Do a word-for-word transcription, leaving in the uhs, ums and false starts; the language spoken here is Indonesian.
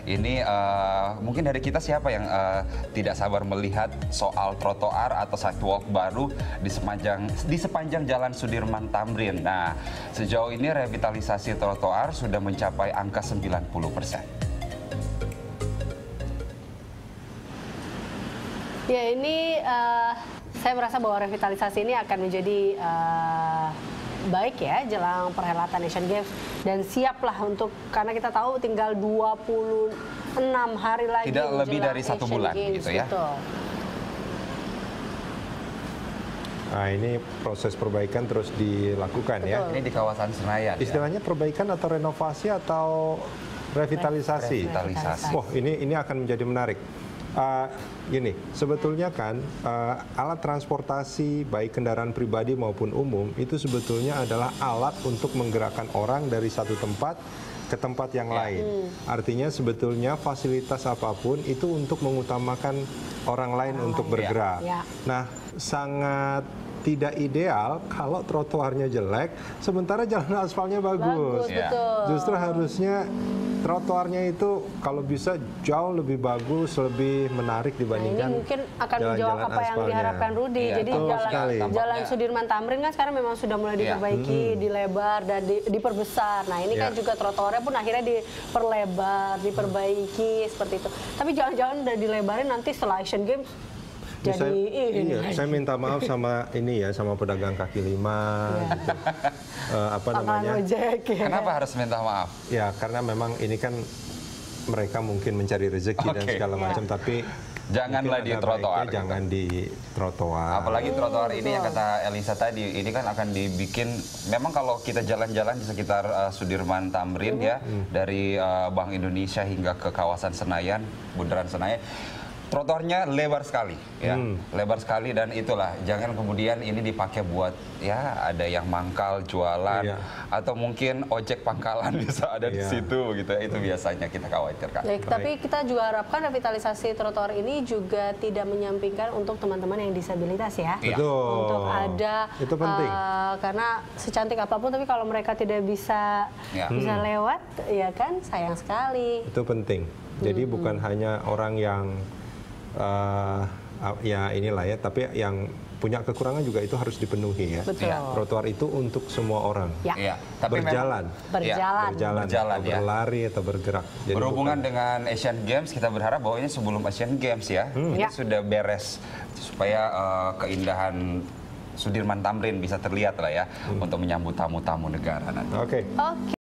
Ini uh, mungkin dari kita siapa yang uh, tidak sabar melihat soal trotoar atau sidewalk baru di sepanjang di sepanjang Jalan Sudirman Tamrin. Nah, sejauh ini revitalisasi trotoar sudah mencapai angka sembilan puluh persen. Ya, ini uh, saya merasa bahwa revitalisasi ini akan menjadi uh, baik ya jelang perhelatan Asian Games, dan siaplah untuk, karena kita tahu tinggal dua puluh enam hari lagi tidak lebih dari satu Asian bulan Games, gitu ya. Betul. Nah, ini proses perbaikan terus dilakukan. Betul. Ya. Ini di kawasan Senayan. Istilahnya ya? Perbaikan atau renovasi atau revitalisasi? Revitalisasi. Wah, ini ini akan menjadi menarik. Uh, gini, sebetulnya kan uh, alat transportasi baik kendaraan pribadi maupun umum itu sebetulnya adalah alat untuk menggerakkan orang dari satu tempat ke tempat yang lain. Hmm. Artinya sebetulnya fasilitas apapun itu untuk mengutamakan orang lain oh, untuk bergerak. Ya. Nah, sangat tidak ideal kalau trotoarnya jelek, sementara jalan aspalnya bagus. Bagus, ya. Betul. Justru harusnya trotoarnya itu kalau bisa jauh lebih bagus, lebih menarik dibandingkan. Nah, ini mungkin akan menjawab apa yang diharapkan Rudi. Ya, Jadi jalan, jalan Sudirman Tamrin kan sekarang memang sudah mulai diperbaiki, ya. hmm. dilebar dan di, diperbesar. Nah, ini ya. kan juga trotoarnya pun akhirnya diperlebar, diperbaiki seperti itu. Tapi jangan-jangan udah dilebarin nanti setelah Asian Games. Jadi saya, ini iya, saya minta maaf sama ini ya, sama pedagang kaki lima, ya. gitu. uh, apa Tangan namanya? Ojek, ya. Kenapa harus minta maaf? Ya karena memang ini kan mereka mungkin mencari rezeki okay. dan segala ya. macam, tapi janganlah di trotoar. Gitu. Jangan di trotoar. Apalagi trotoar ini yang kata Elisa tadi, ini kan akan dibikin. Memang kalau kita jalan-jalan di sekitar uh, Sudirman Tamrin ya, hmm. dari uh, Bank Indonesia hingga ke kawasan Senayan, Bundaran Senayan. Trotoarnya lebar sekali, ya, hmm. lebar sekali, dan itulah jangan kemudian ini dipakai buat ya ada yang mangkal jualan iya. atau mungkin ojek pangkalan bisa ada iya. di situ gitu, itu biasanya kita khawatirkan. Baik, tapi kita juga harapkan revitalisasi trotoar ini juga tidak menyampingkan untuk teman-teman yang disabilitas ya. Betul. Untuk ada itu penting. Uh, karena secantik apapun tapi kalau mereka tidak bisa ya. bisa hmm. lewat, ya kan sayang sekali. Itu penting. Jadi hmm. bukan hanya orang yang Uh, ya inilah ya, tapi yang punya kekurangan juga itu harus dipenuhi ya. Betul. Trotoar itu untuk semua orang. Ya. Ya. Tapi berjalan, berjalan, berjalan, berjalan, berjalan atau ya. berlari atau bergerak. Jadi berhubungan bukan. dengan Asian Games, kita berharap bahwa ini sebelum Asian Games ya, hmm. ini ya. sudah beres supaya uh, keindahan Sudirman Tamrin bisa terlihat lah ya hmm. untuk menyambut tamu-tamu negara nanti. Oke. Okay. Oke.